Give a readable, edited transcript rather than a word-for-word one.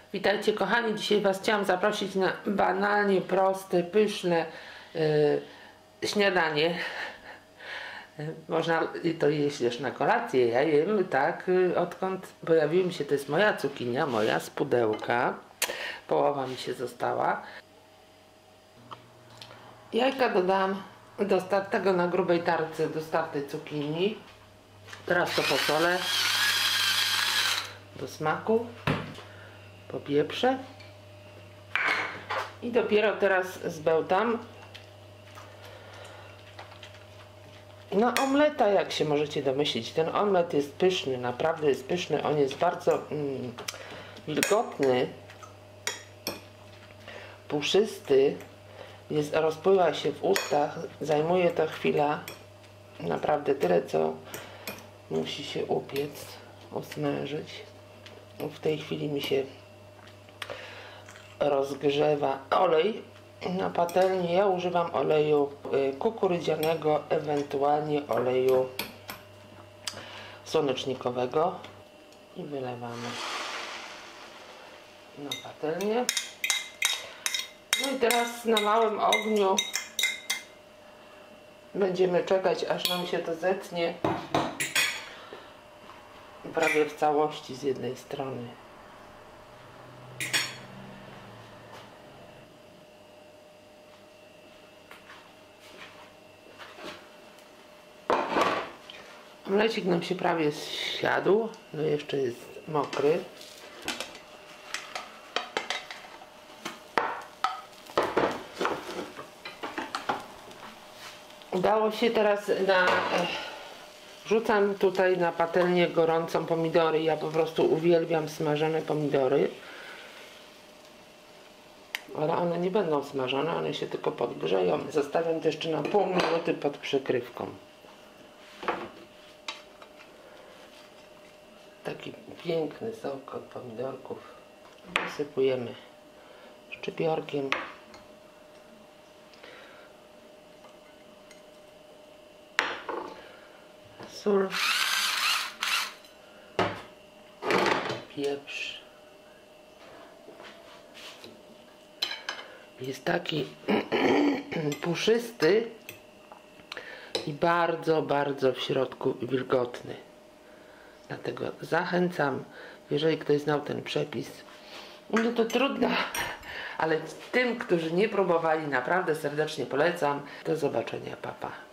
Witajcie kochani, dzisiaj Was chciałam zaprosić na banalnie proste, pyszne śniadanie. Można to jeść też na kolację. Ja jem tak, odkąd pojawiły mi się, to jest moja cukinia, moja z pudełka. Połowa mi się została. Jajka dodam do startego na grubej tarce, do startej cukinii. Teraz to posolę do smaku. Popieprzę i dopiero teraz zbełtam na omleta, jak się możecie domyślić. Ten omlet jest pyszny, naprawdę jest pyszny. On jest bardzo wilgotny, puszysty, rozpływa się w ustach, zajmuje to chwilę, naprawdę tyle, co musi się upiec, usmażyć. W tej chwili mi się rozgrzewa olej na patelni. Ja używam oleju kukurydzianego, ewentualnie oleju słonecznikowego i wylewamy na patelnię. No i teraz na małym ogniu będziemy czekać, aż nam się to zetnie prawie w całości z jednej strony. Omlecik nam się prawie zsiadł, no jeszcze jest mokry. Udało się teraz wrzucam tutaj na patelnię gorącą pomidory. Ja po prostu uwielbiam smażone pomidory. Ale one nie będą smażone, one się tylko podgrzeją. Zostawiam to jeszcze na pół minuty pod przykrywką. Taki piękny sok od pomidorków. Wysypujemy szczypiorkiem. Sól, pieprz. Jest taki puszysty i bardzo, bardzo w środku wilgotny. Dlatego zachęcam, jeżeli ktoś znał ten przepis, no to trudno, ale tym, którzy nie próbowali, naprawdę serdecznie polecam. Do zobaczenia, pa pa.